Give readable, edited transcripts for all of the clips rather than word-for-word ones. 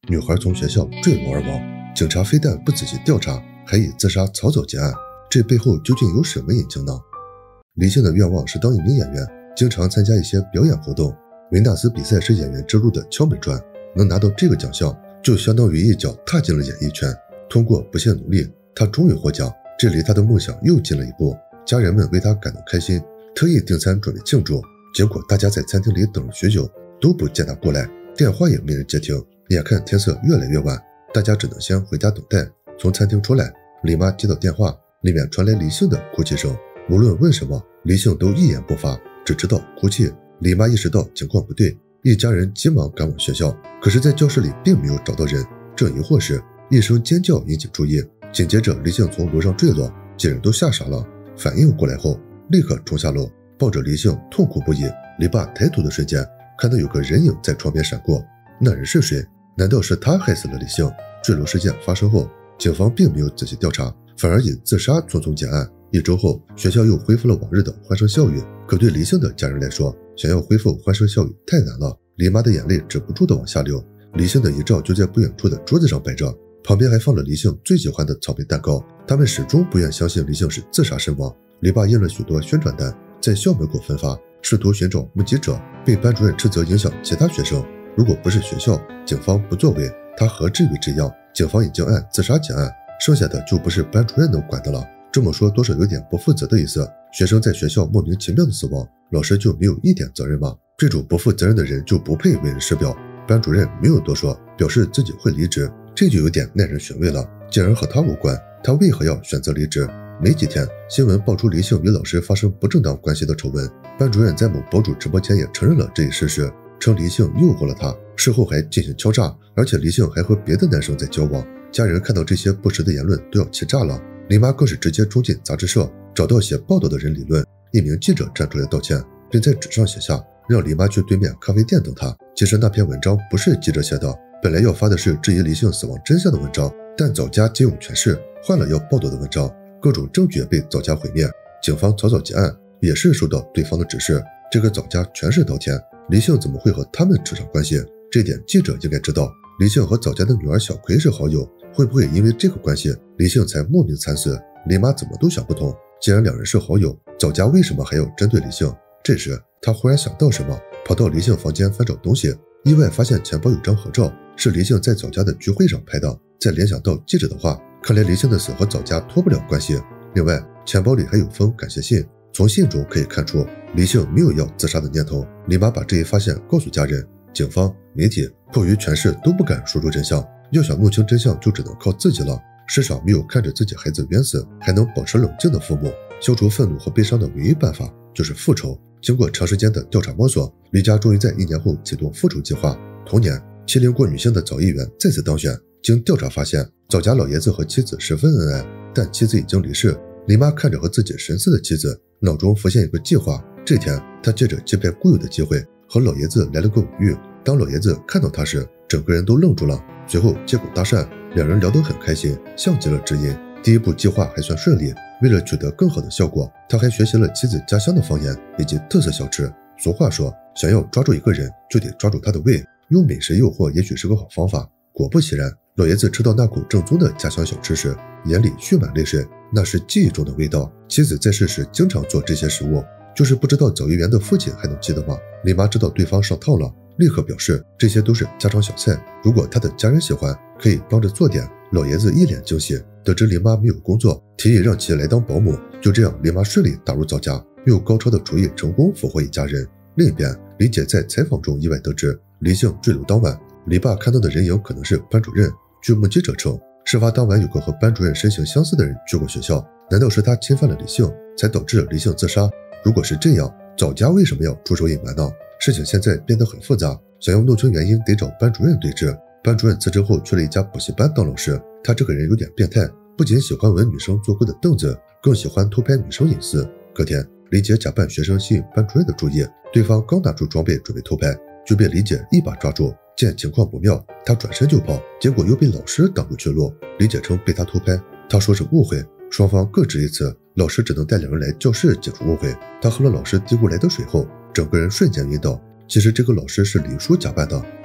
女孩从学校坠楼而亡，警察非但不仔细调查，还以自杀草草结案，这背后究竟有什么隐情呢？李杏的愿望是当一名演员，经常参加一些表演活动。维纳斯比赛是演员之路的敲门砖，能拿到这个奖项，就相当于一脚踏进了演艺圈。通过不懈努力，他终于获奖，这离他的梦想又近了一步。家人们为他感到开心，特意订餐准备庆祝。结果大家在餐厅里等了许久，都不见他过来，电话也没人接听。眼看天色越来越晚，大家只能先回家等待。从餐厅出来，李妈接到电话，里面传来李杏的哭泣声。无论问什么，李杏都一言不发，只知道哭泣。李妈意识到情况不对，一家人急忙赶往学校，可是在教室里并没有找到人。正疑惑时，一声尖叫引起注意，紧接着李杏从楼上坠落，几人都吓傻了，反应过来后立刻冲下楼，抱着李杏痛哭不已。李爸抬头的瞬间，看到有个人影在窗边闪过，那人是谁？难道是他害死了李杏？坠楼事件发生后，警方并没有仔细调查，反而以自杀匆匆结案。1周后，学校又恢复了往日的欢声笑语。可对李杏的家人来说，想要恢复欢声笑语太难了。李妈的眼泪止不住的往下流。李杏的遗照就在不远处的桌子上摆着，旁边还放了李杏最喜欢的草莓蛋糕。他们始终不愿相信李杏是自杀身亡。李爸印了许多宣传单，在校门口分发，试图寻找目击者，被班主任斥责影响其他学生。如果不是学校、警方不作为，他何至于这样？警方已经按自杀结案，剩下的就不是班主任能管的了。这么说多少有点不负责的意思。学生在学校莫名其妙的死亡，老师就没有一点责任吗？这种不负责任的人就不配为人师表。班主任没有多说，表示自己会离职，这就有点耐人寻味了。既然和他无关，他为何要选择离职？没几天，新闻爆出李杏与老师发生不正当关系的丑闻，班主任在某博主直播间也承认了这一事实，称李杏诱惑了他，事后还进行敲诈，而且李杏还和别的男生在交往。家人看到这些不实的言论都要气炸了。李妈更是直接冲进杂志社，找到写报道的人理论。一名记者站出来道歉，并在纸上写下让李妈去对面咖啡店等他。其实那篇文章不是记者写的，本来要发的是质疑李杏死亡真相的文章，但早家借用权势换了要报道的文章，各种证据也被早家毁灭。警方草草结案，也是受到对方的指示。这个早家全是稻田，李杏怎么会和他们扯上关系？这点记者应该知道。李杏和早家的女儿小葵是好友，会不会因为这个关系，李杏才莫名惨死？李妈怎么都想不通。既然两人是好友，早家为什么还要针对李杏？这时他忽然想到什么，跑到李杏房间翻找东西，意外发现钱包有张合照，是李杏在早家的聚会上拍的。再联想到记者的话，看来李杏的死和早家脱不了关系。另外，钱包里还有封感谢信，从信中可以看出李杏没有要自杀的念头。李妈把这一发现告诉家人，警方、媒体迫于权势都不敢说出真相，要想弄清真相就只能靠自己了。世上没有看着自己孩子冤死还能保持冷静的父母，消除愤怒和悲伤的唯一办法就是复仇。经过长时间的调查摸索，李家终于在1年后启动复仇计划。同年，70过女性的早议员再次当选。经调查发现，早家老爷子和妻子十分恩爱，但妻子已经离世。李妈看着和自己神似的妻子，脑中浮现一个计划。这天，她借着祭拜故友的机会，和老爷子来了个偶遇。当老爷子看到她时，整个人都愣住了，随后借口搭讪，两人聊得很开心，像极了知音。第一步计划还算顺利，为了取得更好的效果，他还学习了妻子家乡的方言以及特色小吃。俗话说，想要抓住一个人，就得抓住他的胃，用美食诱惑也许是个好方法。果不其然，老爷子吃到那口正宗的家乡小吃时，眼里蓄满泪水，那是记忆中的味道。妻子在世时经常做这些食物，就是不知道早议员的父亲还能记得吗？李妈知道对方上套了，立刻表示这些都是家常小菜，如果他的家人喜欢，可以帮着做点。老爷子一脸惊喜，得知林妈没有工作，提议让其来当保姆。就这样，林妈顺利打入早家，用高超的厨艺成功俘获一家人。另一边，李姐在采访中意外得知，李杏坠楼当晚，李爸看到的人影可能是班主任。据目击者称，事发当晚有个和班主任身形相似的人去过学校，难道是他侵犯了李杏，才导致李杏自杀？如果是这样，早家为什么要出手隐瞒呢？事情现在变得很复杂，想要弄清原因，得找班主任对质。班主任辞职后去了一家补习班当老师，他这个人有点变态，不仅喜欢闻女生坐过的凳子，更喜欢偷拍女生隐私。隔天，李姐假扮学生吸引班主任的注意，对方刚拿出装备准备偷拍，就被李姐一把抓住。见情况不妙，他转身就跑，结果又被老师挡住去路。李姐称被他偷拍，他说是误会，双方各执一词，老师只能带两人来教室解除误会。他喝了老师递过来的水后，整个人瞬间晕倒。其实这个老师是李叔假扮的，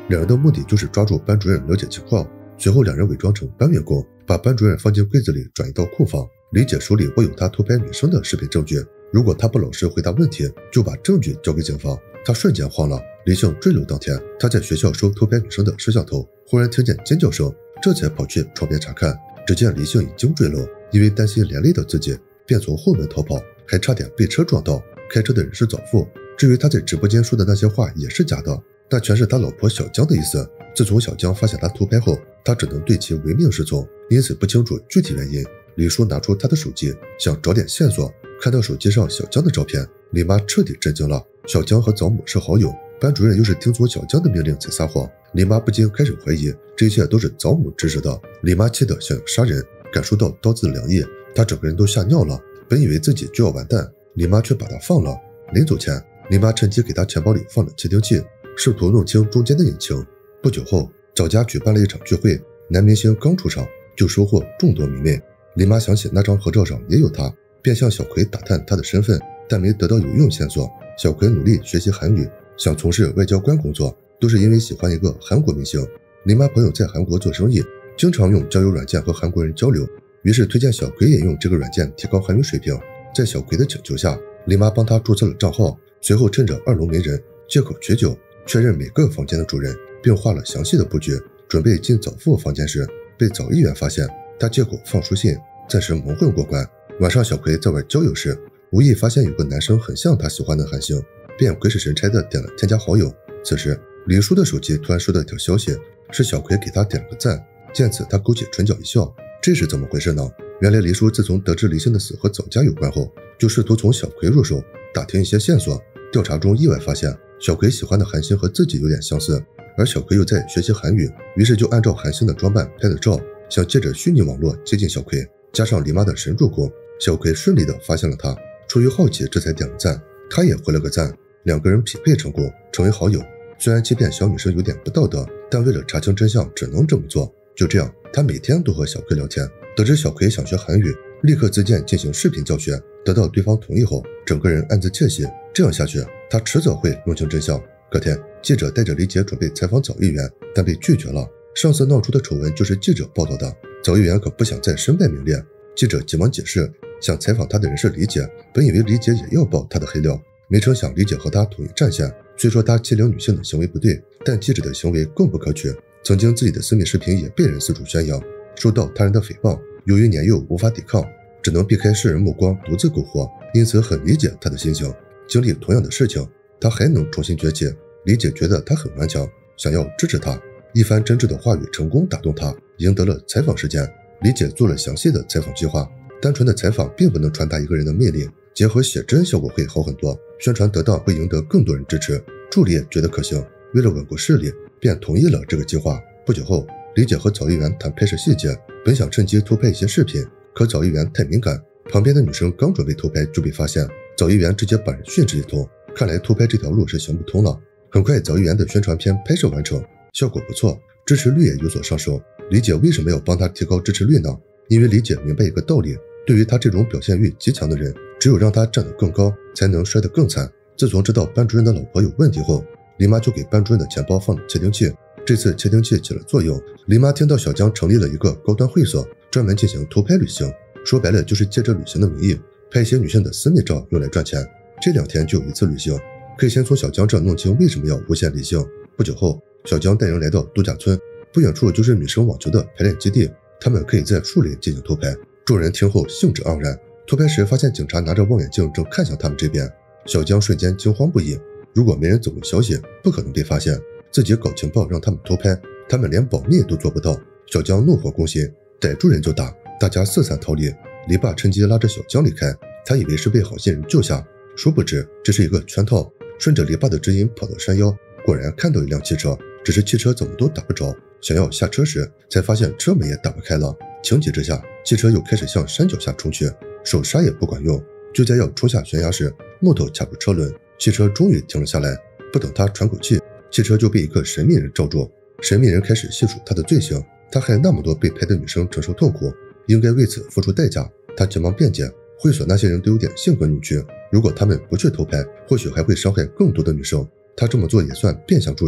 两人的目的就是抓住班主任了解情况。随后两人伪装成班员工，把班主任放进柜子里，转移到库房。李姐手里握有他偷拍女生的视频证据，如果他不老实回答问题，就把证据交给警方。他瞬间慌了。李杏坠楼当天，他在学校收偷拍女生的摄像头，忽然听见尖叫声，这才跑去窗边查看。只见李杏已经坠楼，因为担心连累到自己，便从后门逃跑，还差点被车撞到。开车的人是早父。至于他在直播间说的那些话也是假的，那全是他老婆小江的意思。自从小江发现他偷拍后，他只能对其唯命是从，因此不清楚具体原因。李叔拿出他的手机，想找点线索，看到手机上小江的照片，李妈彻底震惊了。小江和早母是好友，班主任又是听从小江的命令才撒谎，李妈不禁开始怀疑这一切都是早母指使的。李妈气得想要杀人，感受到刀子的凉意，她整个人都吓尿了，本以为自己就要完蛋，李妈却把她放了。临走前，李妈趁机给她钱包里放了窃听器，试图弄清中间的隐情。不久后，早家举办了一场聚会，男明星刚出场就收获众多迷妹。李妈想起那张合照上也有他，便向小葵打探他的身份，但没得到有用线索。小葵努力学习韩语，想从事外交官工作，都是因为喜欢一个韩国明星。李妈朋友在韩国做生意，经常用交友软件和韩国人交流，于是推荐小葵也用这个软件提高韩语水平。在小葵的请求下，李妈帮他注册了账号，随后趁着二楼没人，借口取酒，确认每个房间的主人，并画了详细的布局。准备进早父房间时，被早议员发现，他借口放书信，暂时蒙混过关。晚上小葵在玩交友时，无意发现有个男生很像他喜欢的韩星，便鬼使神差的点了添加好友。此时李叔的手机突然收到一条消息，是小葵给他点了个赞。见此他勾起唇角一笑，这是怎么回事呢？原来李叔自从得知李杏的死和早家有关后，就试图从小葵入手，打听一些线索。调查中意外发现，小葵喜欢的韩星和自己有点相似，而小葵又在学习韩语，于是就按照韩星的装扮拍了照，想借着虚拟网络接近小葵。加上李妈的神助攻，小葵顺利的发现了他，出于好奇这才点了赞，他也回了个赞，两个人匹配成功，成为好友。虽然欺骗小女生有点不道德，但为了查清真相只能这么做。就这样，他每天都和小葵聊天，得知小葵想学韩语，立刻自荐进行视频教学，得到对方同意后，整个人暗自窃喜，这样下去他迟早会弄清真相。隔天，记者带着李姐准备采访早议员，但被拒绝了。上次闹出的丑闻就是记者报道的，早议员可不想再身败名裂。记者急忙解释，想采访他的人是李姐，本以为李姐也要爆他的黑料，没成想李姐和他统一战线。虽说他欺凌女性的行为不对，但记者的行为更不可取。曾经自己的私密视频也被人四处宣扬，受到他人的诽谤，由于年幼无法抵抗，只能避开世人目光独自苟活，因此很理解他的心情。经历同样的事情，他还能重新崛起。李姐觉得他很顽强，想要支持他。一番真挚的话语成功打动他，赢得了采访时间。李姐做了详细的采访计划，单纯的采访并不能传达一个人的魅力，结合写真效果会好很多，宣传得当会赢得更多人支持。助理也觉得可行，为了稳固势力，便同意了这个计划。不久后，李姐和早议员谈拍摄细节，本想趁机偷拍一些视频，可早议员太敏感，旁边的女生刚准备偷拍就被发现，早议员直接把人训斥一通。看来偷拍这条路是行不通了。很快，早议员的宣传片拍摄完成，效果不错，支持率也有所上升。李姐为什么要帮他提高支持率呢？因为李姐明白一个道理，对于他这种表现欲极强的人，只有让他站得更高，才能摔得更惨。自从知道班主任的老婆有问题后，李妈就给班主任的钱包放了窃听器。这次窃听器起了作用，李妈听到小江成立了一个高端会所，专门进行偷拍旅行，说白了就是借着旅行的名义拍一些女性的私密照用来赚钱。这2天就有一次旅行，可以先从小江这弄清为什么要诬陷李杏。不久后，小江带人来到度假村，不远处就是女生网球的排练基地，他们可以在树林进行偷拍。众人听后兴致盎然，偷拍时发现警察拿着望远镜正看向他们这边，小江瞬间惊慌不已。如果没人走漏消息，不可能被发现，自己搞情报让他们偷拍，他们连保密都做不到。小江怒火攻心，逮住人就打，大家四散逃离。李爸趁机拉着小江离开，他以为是被好心人救下，殊不知这是一个圈套。顺着李爸的指引跑到山腰，果然看到一辆汽车，只是汽车怎么都打不着，想要下车时才发现车门也打不开了。情急之下，汽车又开始向山脚下冲去，手刹也不管用。就在要冲下悬崖时，木头卡住车轮，汽车终于停了下来。不等他喘口气，汽车就被一个神秘人罩住。神秘人开始细数他的罪行，他害那么多被拍的女生承受痛苦，应该为此付出代价。他急忙辩解，会所那些人都有点性格扭曲，如果他们不去偷拍，或许还会伤害更多的女生。他这么做也算变相助人。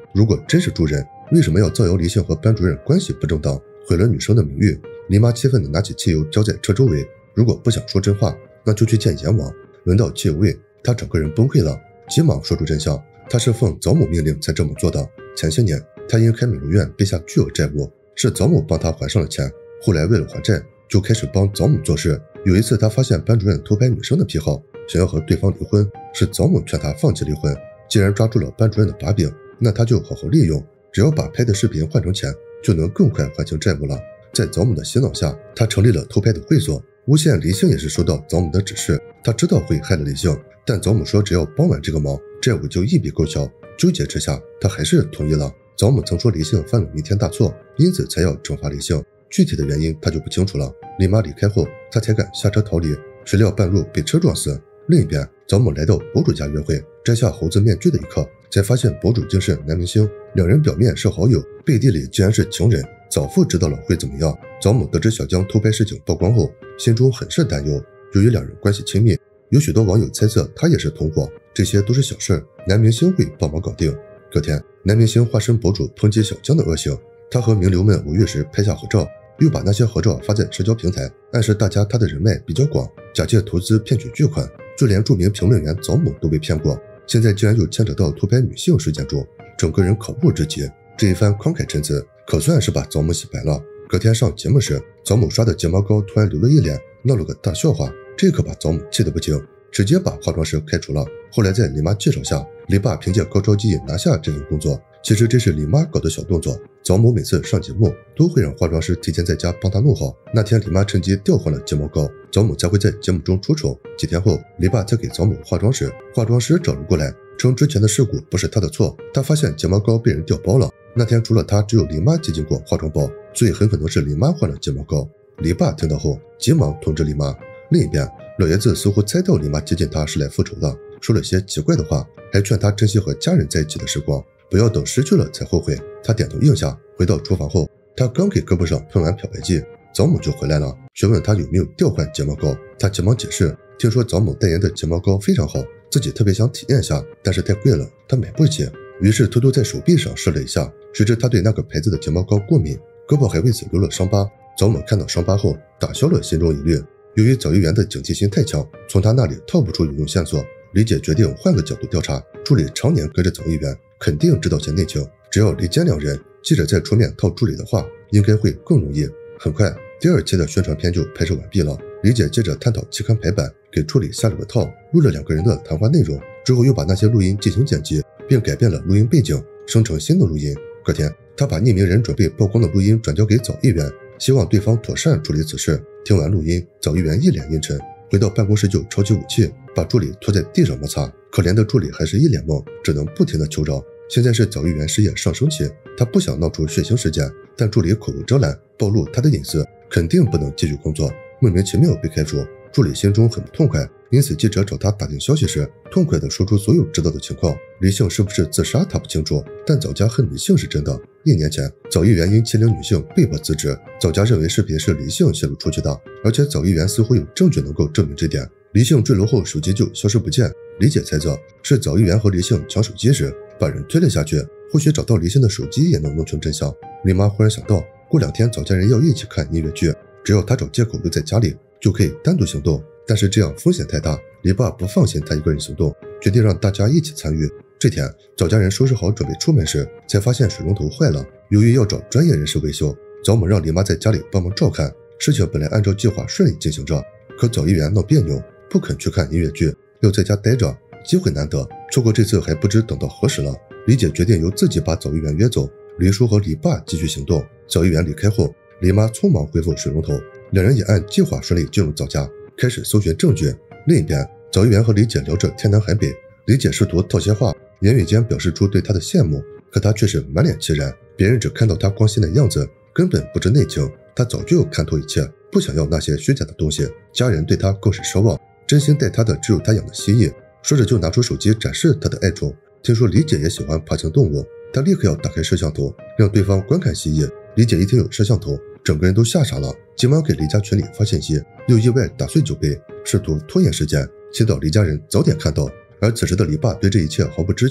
如果真是助人，为什么要造谣李姓和班主任关系不正当，毁了女生的名誉？李妈气愤地拿起汽油浇在车周围，如果不想说真话，那就去见阎王。闻到汽油味，她整个人崩溃了，急忙说出真相。她是奉祖母命令才这么做的。前些年，她因开美容院背下巨额债务，是祖母帮她还上了钱。后来为了还债，就开始帮祖母做事。有一次，她发现班主任偷拍女生的癖好，想要和对方离婚，是祖母劝她放弃离婚。既然抓住了班主任的把柄，那她就好好利用，只要把拍的视频换成钱，就能更快还清债务了。在祖母的洗脑下，她成立了偷拍的会所，诬陷李姓也是收到祖母的指示。她知道会害了李姓，但祖母说只要帮完这个忙，债务就一笔勾销。纠结之下，她还是同意了。祖母曾说李姓犯了弥天大错，因此才要惩罚李姓，具体的原因她就不清楚了。李妈离开后，她才敢下车逃离，谁料半路被车撞死。另一边，祖母来到博主家约会，摘下猴子面具的一刻，才发现博主竟是男明星，两人表面是好友，背地里竟然是情人。早父知道了会怎么样？祖母得知小江偷拍事情曝光后，心中很是担忧。由于两人关系亲密，有许多网友猜测他也是同伙，这些都是小事，男明星会帮忙搞定。隔天，男明星化身博主抨击小江的恶行，他和名流们偶遇时拍下合照，又把那些合照发在社交平台，暗示大家他的人脉比较广，假借投资骗取巨款，就连著名评论员祖母都被骗过，现在竟然又牵扯到偷拍女性事件中，整个人可恶至极。这一番慷慨陈词，可算是把祖母洗白了。隔天上节目时，祖母刷的睫毛膏突然流了一脸，闹了个大笑话，这可把祖母气得不轻，直接把化妆师开除了。后来在李妈介绍下，李爸凭借高超技艺拿下这份工作。其实这是李妈搞的小动作，祖母每次上节目都会让化妆师提前在家帮她弄好。那天李妈趁机调换了睫毛膏，祖母才会在节目中出丑。几天后，李爸再给祖母化妆时，化妆师找了过来，称之前的事故不是他的错，他发现睫毛膏被人调包了。那天除了他，只有李妈接近过化妆包，所以很可能是李妈换了睫毛膏。李爸听到后，急忙通知李妈。另一边，老爷子似乎猜到李妈接近他是来复仇的，说了些奇怪的话，还劝他珍惜和家人在一起的时光，不要等失去了才后悔。他点头应下。回到厨房后，他刚给胳膊上喷完漂白剂，祖母就回来了，询问他有没有调换睫毛膏。他急忙解释，听说祖母代言的睫毛膏非常好，自己特别想体验下，但是太贵了，他买不起。于是偷偷在手臂上试了一下，谁知他对那个牌子的睫毛膏过敏，胳膊还为此留了伤疤。祖母看到伤疤后，打消了心中疑虑。由于早育员的警惕心太强，从他那里套不出有用线索，李姐决定换个角度调查。助理常年跟着早育员，肯定知道些内情，只要李坚两人记者再出面套助理的话，应该会更容易。很快，第2期的宣传片就拍摄完毕了。李姐接着探讨期刊排版，给助理下了个套，录了2个人的谈话内容，之后又把那些录音进行剪辑，并改变了录音背景，生成新的录音。隔天，他把匿名人准备曝光的录音转交给早育员，希望对方妥善处理此事。听完录音，早育员一脸阴沉，回到办公室就抄起武器，把助理拖在地上摩擦。可怜的助理还是一脸懵，只能不停地求饶。现在是早育员事业上升期，他不想闹出血腥事件，但助理口无遮拦，暴露他的隐私，肯定不能继续工作，莫名其妙被开除。助理心中很不痛快，因此记者找他打听消息时，痛快地说出所有知道的情况。李姓是不是自杀他不清楚，但早家恨李姓是真的。1年前，早育员因欺凌女性被迫辞职，早家认为视频是李姓泄露出去的，而且早育员似乎有证据能够证明这点。李姓坠楼后手机就消失不见，李姐猜测是早育员和李姓抢手机时把人推了下去，或许找到李姓的手机也能弄清真相。李妈忽然想到，过2天早家人要一起看音乐剧，只要他找借口留在家里，就可以单独行动，但是这样风险太大，李爸不放心他一个人行动，决定让大家一起参与。这天，早家人收拾好准备出门时，才发现水龙头坏了，由于要找专业人士维修，祖母让李妈在家里帮忙照看。事情本来按照计划顺利进行着，可早育员闹别扭，不肯去看音乐剧，要在家待着，机会难得，错过这次还不知等到何时了。李姐决定由自己把早育员约走，李叔和李爸继续行动。早育员离开后，李妈匆忙恢复水龙头，两人也按计划顺利进入早家，开始搜寻证据。另一边，早育员和李姐聊着天南海北，李姐试图套些话，言语间表示出对她的羡慕，可她却是满脸凄然，别人只看到她光鲜的样子，根本不知内情。她早就看透一切，不想要那些虚假的东西。家人对她更是奢望，真心待她的只有她养的蜥蜴。说着就拿出手机展示她的爱宠，听说李姐也喜欢爬行动物，她立刻要打开摄像头，让对方观看蜥蜴。李姐一听有摄像头，整个人都吓傻了，急忙给李家群里发信息，又意外打碎酒杯，试图拖延时间，祈祷李家人早点看到。而此时的李爸对这一切毫不知情，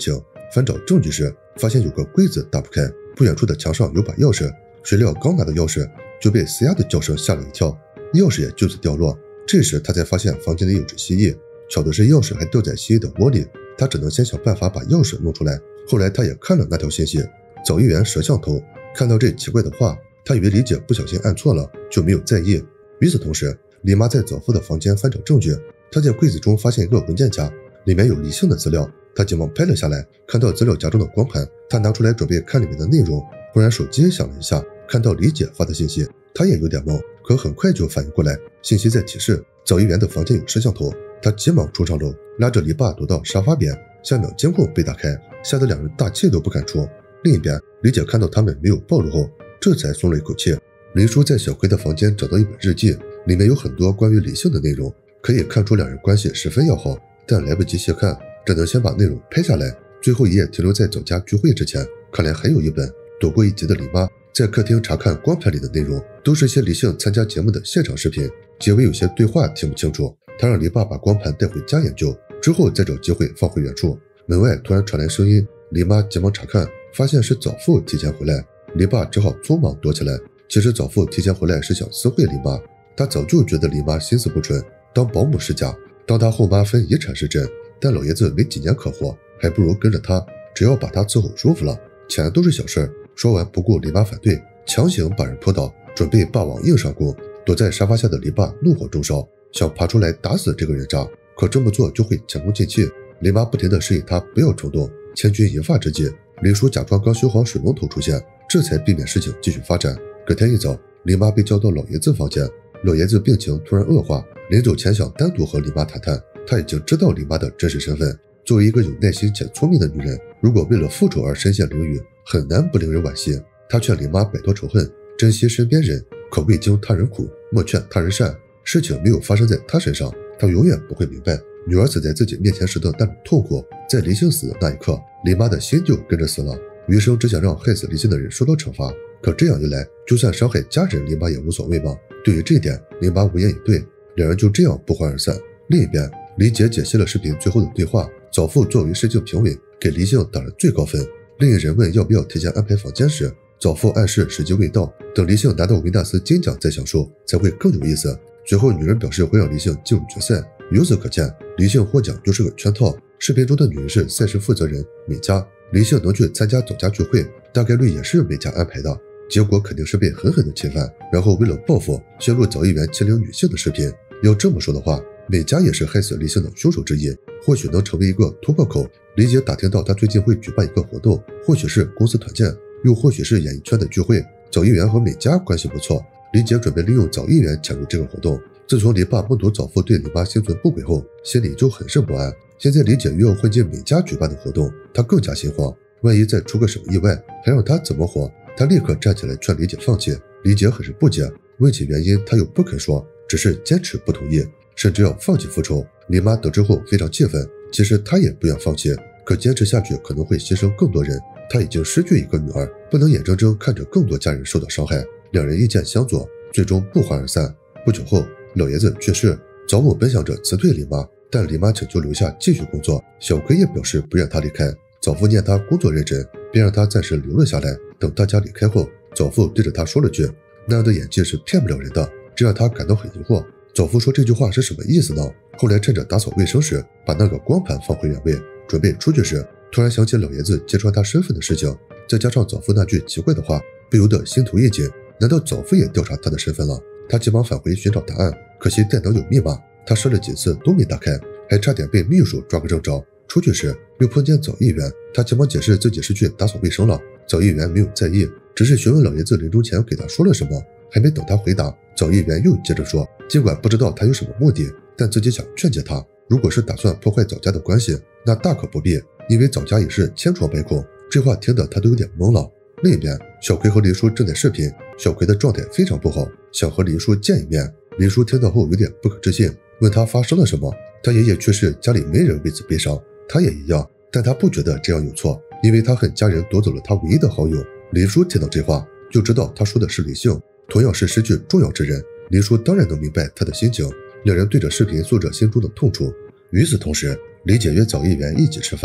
翻找证据时，发现有个柜子打不开，不远处的墙上有把钥匙，谁料刚拿到钥匙就被嘶哑的叫声吓了一跳，钥匙也就此掉落。这时他才发现房间里有只蜥蜴，巧的是钥匙还掉在蜥蜴的窝里，他只能先想办法把钥匙弄出来。后来他也看了那条信息，早一元摄像头，看到这奇怪的话，他以为李姐不小心按错了，就没有在意。与此同时，李妈在早父的房间翻找证据，她在柜子中发现一个文件夹，里面有李姓的资料，她急忙拍了下来，看到资料夹中的光盘，她拿出来准备看里面的内容，忽然手机响了一下，看到李姐发的信息，她也有点懵，可很快就反应过来，信息在提示早一元的房间有摄像头，她急忙冲上楼，拉着黎爸躲到沙发边，下秒监控被打开，吓得两人大气都不敢出。另一边，李姐看到他们没有暴露后，这才松了一口气。黎叔在小葵的房间找到一本日记，里面有很多关于李姓的内容，可以看出两人关系十分要好，但来不及细看，只能先把内容拍下来。最后一页停留在走家聚会之前，看来还有一本。躲过一劫的李妈在客厅查看光盘里的内容，都是些李姓参加节目的现场视频，结尾有些对话听不清楚。他让黎爸把光盘带回家研究，之后再找机会放回原处。门外突然传来声音，黎妈急忙查看，发现是早父提前回来，黎爸只好匆忙躲起来。其实早父提前回来是想私会黎妈，他早就觉得黎妈心思不纯，当保姆是假，当他后妈分遗产是真，但老爷子没几年可活，还不如跟着他，只要把他伺候舒服了，钱都是小事儿。说完不顾黎妈反对，强行把人拖倒，准备霸王硬上弓。躲在沙发下的黎爸怒火中烧，想爬出来打死这个人渣，可这么做就会前功尽弃。黎妈不停地示意他不要冲动。千钧一发之际，黎叔假装刚修好水龙头出现，这才避免事情继续发展。隔天一早，黎妈被叫到老爷子房间，老爷子病情突然恶化，临走前想单独和黎妈谈谈。他已经知道黎妈的真实身份，作为一个有耐心且聪明的女人，如果为了复仇而身陷囹圄，很难不令人惋惜。他劝黎妈摆脱仇恨，珍惜身边人，可未经他人苦，莫劝他人善。事情没有发生在他身上，他永远不会明白女儿死在自己面前时的那种痛苦。在黎姓死的那一刻，黎妈的心就跟着死了。余生只想让害死黎姓的人受到惩罚，可这样一来，就算伤害家人，黎妈也无所谓吗？对于这一点，黎妈无言以对。两人就这样不欢而散。另一边，黎姐解析了视频最后的对话，早父作为试镜评委，给黎姓打了最高分。另一人问要不要提前安排房间时，早父暗示时机未到，等黎姓拿到维纳斯金奖再享受，才会更有意思。随后女人表示会让黎姓进入决赛，由此可见，黎姓获奖就是个圈套。视频中的女人是赛事负责人美嘉，黎姓能去参加走家聚会，大概率也是美嘉安排的，结果肯定是被狠狠的侵犯，然后为了报复，泄露早一元欺凌女性的视频。要这么说的话，美嘉也是害死黎姓的凶手之一，或许能成为一个突破口。黎姐打听到他最近会举办一个活动，或许是公司团建，又或许是演艺圈的聚会。早一元和美嘉关系不错，黎姐准备利用早一元潜入这个活动。自从黎爸目睹早父对黎妈心存不轨后，心里就很是不安。现在黎姐又要混进美嘉举办的活动，他更加心慌，万一再出个什么意外，还让他怎么活？他立刻站起来劝黎姐放弃。黎姐很是不解，问起原因，他又不肯说，只是坚持不同意，甚至要放弃复仇。黎妈得知后非常气愤，其实她也不愿放弃，可坚持下去可能会牺牲更多人。她已经失去一个女儿，不能眼睁睁看着更多家人受到伤害。两人意见相左，最终不欢而散。不久后，老爷子去世，早母本想着辞退黎妈，但黎妈请求留下继续工作。小葵也表示不愿她离开。早父念她工作认真，便让她暂时留了下来。等大家离开后，早父对着她说了句：“那样的演技是骗不了人的。”这让她感到很疑惑。早父说这句话是什么意思呢？后来趁着打扫卫生时，把那个光盘放回原位，准备出去时，突然想起老爷子揭穿他身份的事情，再加上早父那句奇怪的话，不由得心头一紧。难道早父也调查他的身份了？他急忙返回寻找答案，可惜电脑有密码，他试了几次都没打开，还差点被秘书抓个正着。出去时又碰见早议员，他急忙解释自己是去打扫卫生了。早议员没有在意，只是询问老爷子临终前给他说了什么。还没等他回答，早议员又接着说，尽管不知道他有什么目的，但自己想劝解他，如果是打算破坏早家的关系，那大可不必，因为早家也是千疮百孔。这话听得他都有点懵了。另一边，小葵和黎叔正在视频，小葵的状态非常不好，想和黎叔见一面。黎叔听到后有点不可置信，问他发生了什么。他爷爷去世，家里没人为此悲伤，他也一样，但他不觉得这样有错，因为他恨家人夺走了他唯一的好友。黎叔听到这话，就知道他说的是李姓，同样是失去重要之人。黎叔当然能明白他的心情，两人对着视频诉着心中的痛楚。与此同时，李姐约早议员一起吃饭，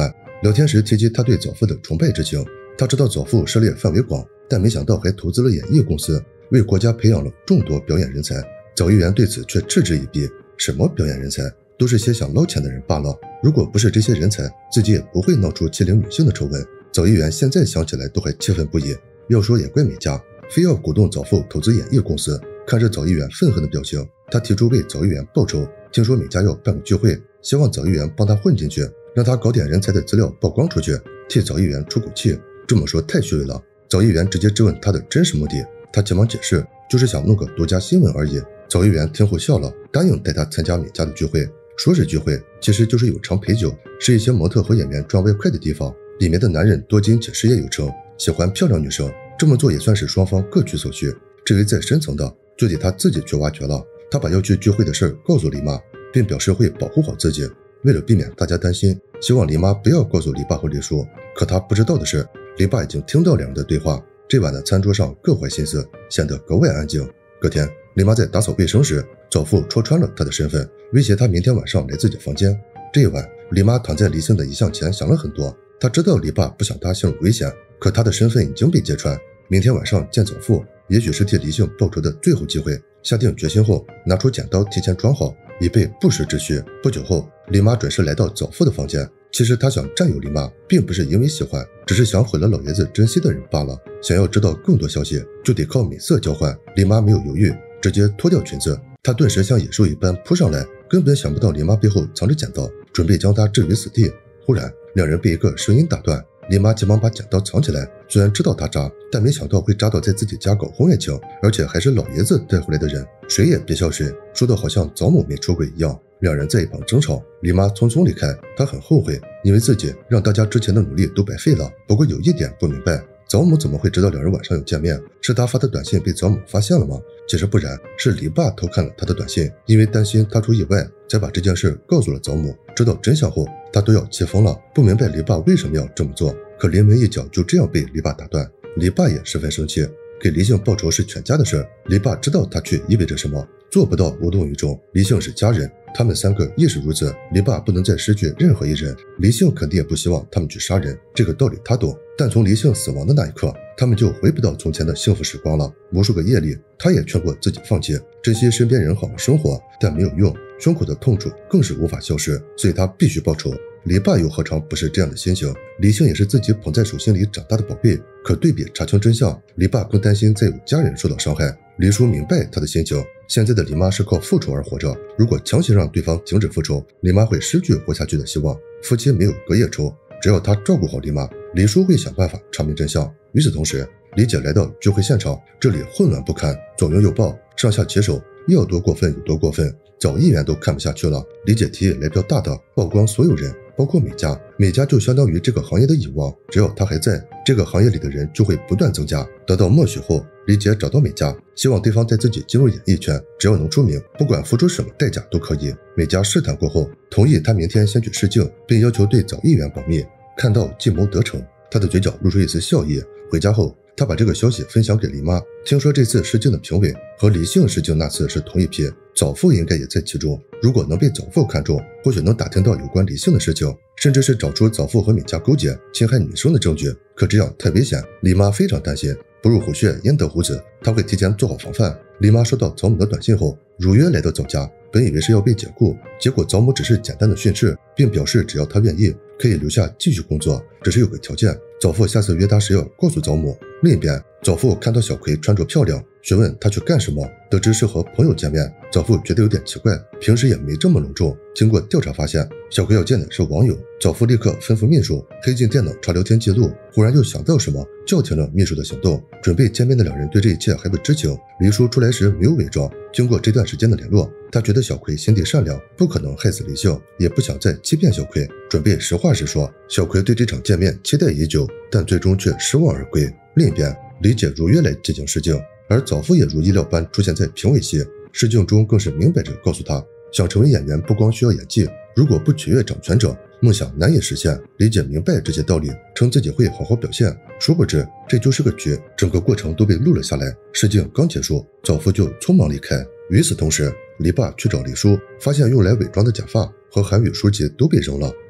聊天时提及他对早父的崇拜之情，他知道早父涉猎范围广，但没想到还投资了演艺公司，为国家培养了众多表演人才。早议员对此却嗤之以鼻，什么表演人才，都是些想捞钱的人罢了。如果不是这些人才，自己也不会闹出欺凌女性的丑闻。早议员现在想起来都还气愤不已。要说也怪美嘉，非要鼓动早父投资演艺公司。看着早议员愤恨的表情，他提出为早议员报仇。听说美嘉要办个聚会，希望早议员帮他混进去，让他搞点人才的资料曝光出去，替早议员出口气。这么说太虚伪了。早议员直接质问他的真实目的，他急忙解释，就是想弄个独家新闻而已。早议员听后笑了，答应带他参加美嘉的聚会。说是聚会，其实就是有偿陪酒，是一些模特和演员赚外快的地方。里面的男人多金且事业有成，喜欢漂亮女生，这么做也算是双方各取所需。至于再深层的，就得他自己去挖掘了。他把要去聚会的事告诉黎妈，并表示会保护好自己。为了避免大家担心，希望黎妈不要告诉黎爸和黎叔。可他不知道的是，黎爸已经听到两人的对话。这晚的餐桌上各怀心思，显得格外安静。隔天，黎妈在打扫卫生时，早父戳穿了他的身份，威胁他明天晚上来自己房间。这一晚，黎妈躺在黎姓的遗像前想了很多。她知道黎爸不想她陷入危险，可她的身份已经被揭穿。明天晚上见早父，也许是替黎姓报仇的最后机会。下定决心后，拿出剪刀提前装好，以备不时之需。不久后，黎妈准时来到早父的房间。其实她想占有黎妈，并不是因为喜欢，只是想毁了老爷子珍惜的人罢了。想要知道更多消息，就得靠美色交换。黎妈没有犹豫，直接脱掉裙子。她顿时像野兽一般扑上来，根本想不到黎妈背后藏着剪刀，准备将她置于死地。忽然，两人被一个声音打断。黎妈急忙把剪刀藏起来，虽然知道他渣，但没想到会渣到在自己家搞婚外情，而且还是老爷子带回来的人，谁也别笑谁，说的好像早母没出轨一样。两人在一旁争吵，黎妈匆匆离开，她很后悔，因为自己让大家之前的努力都白费了。不过有一点不明白，早母怎么会知道两人晚上有见面？是他发的短信被早母发现了吗？其实不然，是黎爸偷看了他的短信，因为担心他出意外，才把这件事告诉了早母。知道真相后，他都要气疯了，不明白黎爸为什么要这么做。可临门一脚就这样被黎爸打断，黎爸也十分生气。给黎姓报仇是全家的事，黎爸知道他去意味着什么，做不到无动于衷。黎姓是家人，他们三个亦是如此，黎爸不能再失去任何一人，黎姓肯定也不希望他们去杀人，这个道理他懂。但从黎姓死亡的那一刻，他们就回不到从前的幸福时光了。无数个夜里，他也劝过自己放弃，珍惜身边人，好好生活，但没有用，胸口的痛楚更是无法消失，所以他必须报仇。黎爸又何尝不是这样的心情？黎姓也是自己捧在手心里长大的宝贝，可对比查清真相，黎爸更担心再有家人受到伤害。黎叔明白他的心情，现在的黎妈是靠复仇而活着，如果强行让对方停止复仇，黎妈会失去活下去的希望。夫妻没有隔夜仇，只要他照顾好黎妈，黎叔会想办法查明真相。与此同时，黎姐来到聚会现场，这里混乱不堪，左拥右抱，上下其手，要多过分有多过分。早议员都看不下去了，黎姐提议来票大的，曝光所有人，包括美嘉。美嘉就相当于这个行业的蚁王，只要她还在，这个行业里的人就会不断增加。得到默许后，黎姐找到美嘉，希望对方带自己进入演艺圈，只要能出名，不管付出什么代价都可以。美嘉试探过后，同意她明天先去试镜，并要求对早议员保密。看到计谋得逞，她的嘴角露出一丝笑意。回家后，他把这个消息分享给黎妈，听说这次试镜的评委和黎姓试镜那次是同一批，早父应该也在其中。如果能被早父看中，或许能打听到有关黎姓的事情，甚至是找出早父和美嘉勾结侵害女生的证据。可这样太危险，黎妈非常担心，不入虎穴焉得虎子，她会提前做好防范。黎妈收到早母的短信后，如约来到早家，本以为是要被解雇，结果早母只是简单的训斥，并表示只要她愿意，可以留下继续工作，只是有个条件，早父下次约她时要告诉早母。另一边，早父看到小葵穿着漂亮，询问她去干什么，得知是和朋友见面，早父觉得有点奇怪，平时也没这么隆重。经过调查发现，小葵要见的是网友，早父立刻吩咐秘书黑进电脑查聊天记录，忽然又想到什么，叫停了秘书的行动。准备见面的两人对这一切还不知情。黎叔出来时没有伪装，经过这段时间的联络，他觉得小葵心地善良，不可能害死黎姓，也不想再欺骗小葵，准备实话实说。小葵对这场见面期待已久，但最终却失望而归。另一边，黎姐如约来进行试镜，而早父也如意料般出现在评委席。试镜中更是明摆着告诉他，想成为演员不光需要演技，如果不取悦掌权者，梦想难以实现。黎姐明白这些道理，称自己会好好表现。殊不知这就是个局，整个过程都被录了下来。试镜刚结束，早父就匆忙离开。与此同时，黎爸去找黎叔，发现用来伪装的假发和韩语书籍都被扔了。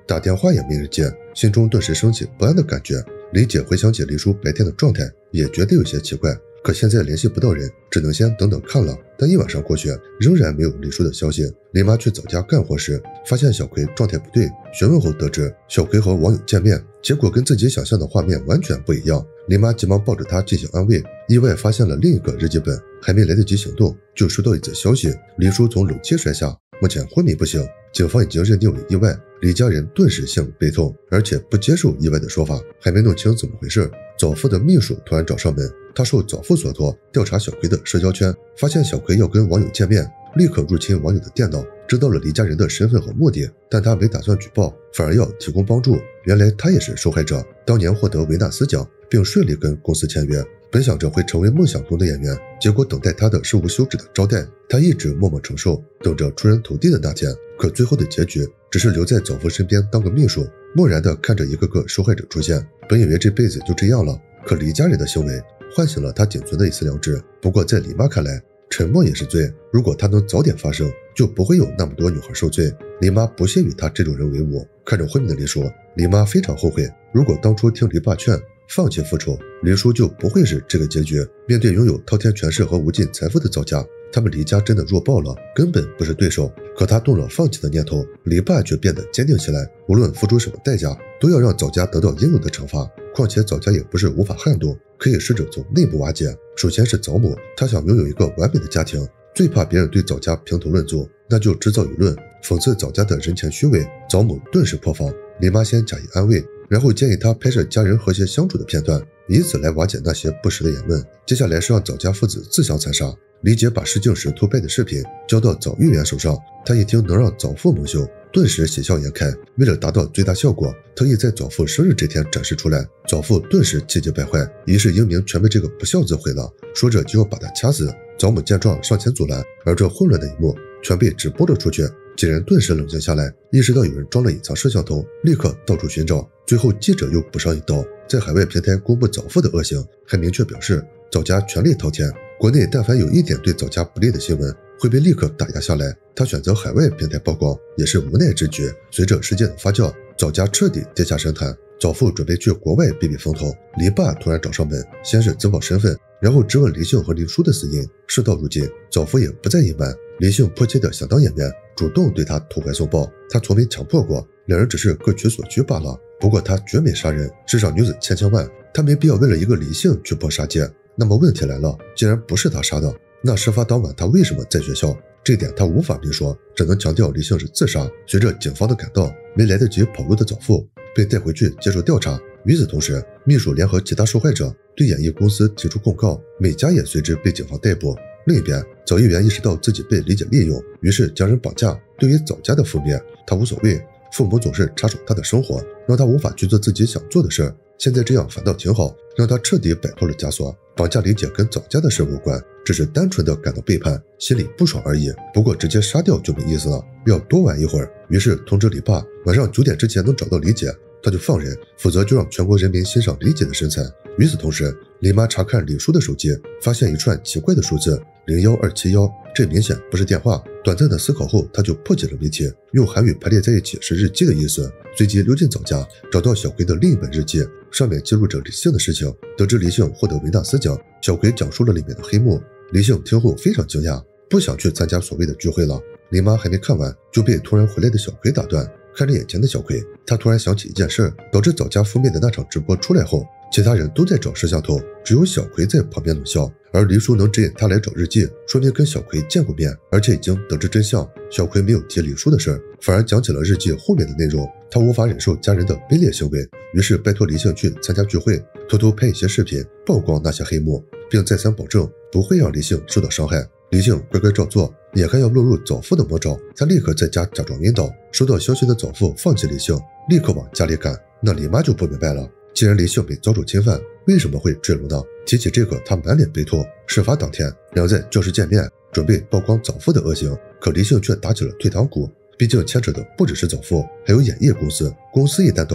打电话也没人接，心中顿时升起不安的感觉。李姐回想起黎叔白天的状态，也觉得有些奇怪。可现在联系不到人，只能先等等看了。但一晚上过去，仍然没有黎叔的消息。李妈去早家干活时，发现小葵状态不对，询问后得知小葵和网友见面，结果跟自己想象的画面完全不一样。李妈急忙抱着她进行安慰，意外发现了另一个日记本，还没来得及行动，就收到一则消息：黎叔从楼梯摔下，目前昏迷不醒，警方已经认定为意外。李家人顿时陷入悲痛，而且不接受意外的说法，还没弄清怎么回事。早父的秘书突然找上门，他受早父所托调查小葵的社交圈，发现小葵要跟网友见面，立刻入侵网友的电脑，知道了李家人的身份和目的，但他没打算举报，反而要提供帮助。原来他也是受害者，当年获得维纳斯奖，并顺利跟公司签约，本想着会成为梦想中的演员，结果等待他的是无休止的招待，他一直默默承受，等着出人头地的那天。可最后的结局只是留在早父身边当个秘书，漠然地看着一个个受害者出现，本以为这辈子就这样了。可李家人的行为唤醒了他仅存的一丝良知。不过在李妈看来，沉默也是罪，如果他能早点发声，就不会有那么多女孩受罪。李妈不屑与他这种人为伍。看着昏迷的黎叔，李妈非常后悔，如果当初听黎爸劝放弃复仇，黎叔就不会是这个结局。面对拥有滔天权势和无尽财富的早家，他们黎家真的弱爆了，根本不是对手。可他动了放弃的念头，黎爸却变得坚定起来，无论付出什么代价，都要让早家得到应有的惩罚。况且早家也不是无法撼动，可以试着从内部瓦解。首先是早母，她想拥有一个完美的家庭，最怕别人对早家评头论足，那就制造舆论，讽刺早家的人前虚伪。早母顿时破防，李妈先假意安慰，然后建议他拍摄家人和谐相处的片段，以此来瓦解那些不实的言论。接下来是让早家父子自相残杀。李姐把试镜时偷拍的视频交到早议员手上，她一听能让早父蒙羞，顿时喜笑颜开。为了达到最大效果，特意在早父生日这天展示出来。早父顿时气急败坏，一世英名全被这个不孝子毁了，说着就要把他掐死。早母见状上前阻拦，而这混乱的一幕全被直播了出去。几人顿时冷静下来，意识到有人装了隐藏摄像头，立刻到处寻找。最后记者又补上一刀，在海外平台公布早父的恶行，还明确表示早家权力滔天，国内但凡有一点对早家不利的新闻会被立刻打压下来。他选择海外平台曝光也是无奈之举。随着事件的发酵，早家彻底跌下神坛，早父准备去国外避避风头，黎爸突然找上门，先是自曝身份，然后质问黎姓和黎叔的死因。事到如今，早父也不再隐瞒，黎姓迫切的想当演员，主动对他投怀送抱，他从没强迫过，两人只是各取所需罢了。不过他绝美杀人，世上女子千千万，他没必要为了一个黎姓去破杀戒。那么问题来了，既然不是他杀的，那事发当晚他为什么在学校？这点他无法明说，只能强调黎姓是自杀。随着警方的赶到，没来得及跑路的早父被带回去接受调查。与此同时，秘书联合其他受害者对演艺公司提出控告，每家也随之被警方逮捕。另一边，早议员意识到自己被李姐利用，于是将人绑架。对于早家的覆灭，他无所谓，父母总是插手他的生活，让他无法去做自己想做的事。现在这样反倒挺好，让他彻底摆脱了枷锁。绑架李姐跟早家的事无关，只是单纯的感到背叛，心里不爽而已。不过直接杀掉就没意思了，要多玩一会儿。于是通知李爸，晚上9点之前能找到李姐，他就放人，否则就让全国人民欣赏李姐的身材。与此同时，李妈查看李叔的手机，发现一串奇怪的数字01271，这明显不是电话。短暂的思考后，他就破解了谜题，用韩语排列在一起是日记的意思。随即溜进早家，找到小葵的另一本日记，上面记录着李姓的事情。得知李姓获得维纳斯奖，小葵讲述了里面的黑幕。李姓听后非常惊讶，不想去参加所谓的聚会了。李妈还没看完，就被突然回来的小葵打断。看着眼前的小葵，他突然想起一件事，导致早家覆灭的那场直播出来后，其他人都在找摄像头，只有小葵在旁边冷笑。而黎叔能指引他来找日记，说明跟小葵见过面，而且已经得知真相。小葵没有提李叔的事，反而讲起了日记后面的内容。他无法忍受家人的卑劣行为，于是拜托李姓去参加聚会，偷偷拍一些视频，曝光那些黑幕，并再三保证不会让李姓受到伤害。李姓乖乖照做，眼看要落入早父的魔爪，他立刻在家假装晕倒。收到消息的早父放弃李姓，立刻往家里赶。那李妈就不明白了，既然李姓被遭受侵犯，为什么会坠楼呢？提起这个，他满脸悲痛。事发当天，两人在教室见面，准备曝光早父的恶行，可李姓却打起了退堂鼓。毕竟牵扯的不只是早父，还有演艺公司。公司一旦倒闭，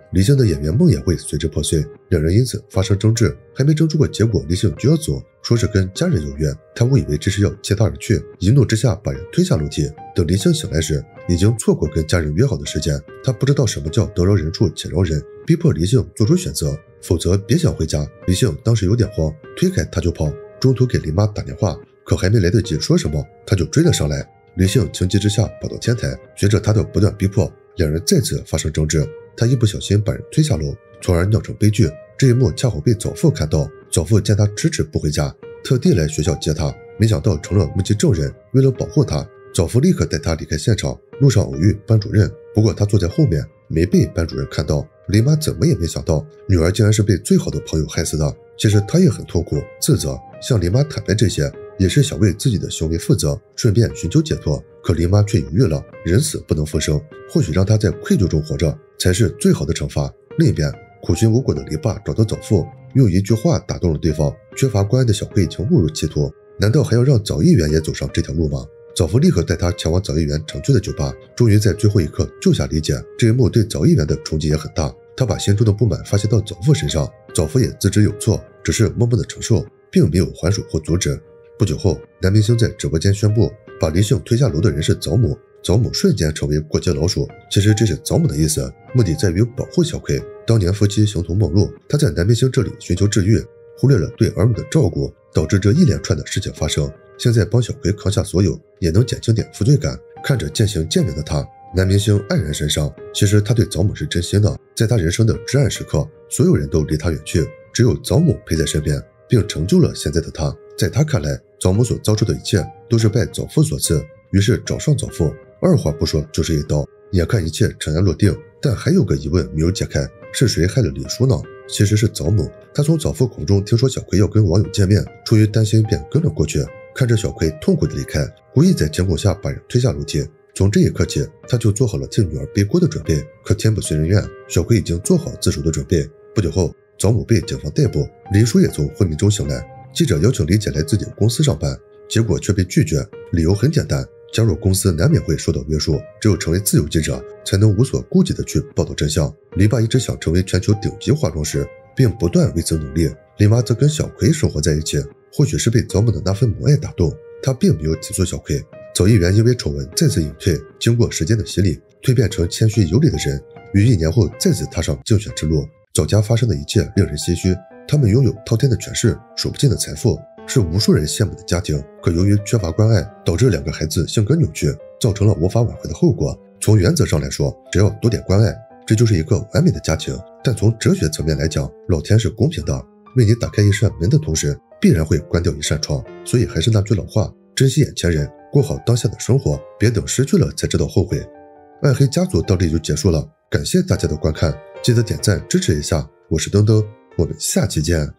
李杏的演员梦也会随之破碎，两人因此发生争执。还没争出个结果，李杏就要走，说是跟家人有约。他误以为这是要接他而去，一怒之下把人推下楼梯。等李杏醒来时，已经错过跟家人约好的时间。他不知道什么叫得饶人处且饶人，逼迫李杏做出选择，否则别想回家。李杏当时有点慌，推开他就跑，中途给李妈打电话，可还没来得及说什么，他就追了上来。李杏情急之下跑到天台，随着他的不断逼迫，两人再次发生争执。他一不小心把人推下楼，从而酿成悲剧。这一幕恰好被早父看到，早父见他迟迟不回家，特地来学校接他，没想到成了目击证人。为了保护他，早父立刻带他离开现场。路上偶遇班主任，不过他坐在后面，没被班主任看到。李妈怎么也没想到，女儿竟然是被最好的朋友害死的。其实她也很痛苦自责，向李妈坦白这些，也是想为自己的行为负责，顺便寻求解脱。可李妈却犹豫了，人死不能复生，或许让她在愧疚中活着才是最好的惩罚。另一边，苦寻无果的黎爸找到早父，用一句话打动了对方：缺乏关爱的小葵已经误入歧途，难道还要让早议员也走上这条路吗？早父立刻带他前往早议员常去的酒吧，终于在最后一刻救下李姐。这一幕对早议员的冲击也很大，他把心中的不满发泄到早父身上，早父也自知有错，只是默默的承受，并没有还手或阻止。不久后，男明星在直播间宣布，把李杏推下楼的人是早母。早母瞬间成为过街老鼠，其实这是早母的意思，目的在于保护小葵。当年夫妻形同陌路，他在男明星这里寻求治愈，忽略了对儿女的照顾，导致这一连串的事情发生。现在帮小葵扛下所有，也能减轻点负罪感。看着渐行渐远的他，男明星黯然神伤。其实他对早母是真心的，在他人生的至暗时刻，所有人都离他远去，只有早母陪在身边，并成就了现在的他。在他看来，早母所遭受的一切都是拜早父所赐，于是找上早父，二话不说就是一刀。眼看一切尘埃落定，但还有个疑问没有解开，是谁害了李叔呢？其实是早母。他从早父口中听说小葵要跟网友见面，出于担心便跟了过去。看着小葵痛苦的离开，故意在惊恐下把人推下楼梯。从这一刻起，他就做好了替女儿背锅的准备。可天不遂人愿，小葵已经做好自首的准备。不久后，早母被警方逮捕，李叔也从昏迷中醒来。记者邀请李姐来自己的公司上班，结果却被拒绝，理由很简单，加入公司难免会受到约束，只有成为自由记者，才能无所顾忌地去报道真相。李爸一直想成为全球顶级化妆师，并不断为此努力。李妈则跟小葵生活在一起，或许是被早母的那份母爱打动，她并没有起诉小葵。早议员因为丑闻再次隐退，经过时间的洗礼，蜕变成谦虚有礼的人，于1年后再次踏上竞选之路。早家发生的一切令人唏嘘，他们拥有滔天的权势，数不尽的财富，是无数人羡慕的家庭。可由于缺乏关爱，导致2个孩子性格扭曲，造成了无法挽回的后果。从原则上来说，只要多点关爱，这就是一个完美的家庭。但从哲学层面来讲，老天是公平的，为你打开一扇门的同时，必然会关掉一扇窗。所以还是那句老话，珍惜眼前人，过好当下的生活，别等失去了才知道后悔。暗黑家族到这里就结束了，感谢大家的观看，记得点赞支持一下。我是登登，我们下期见。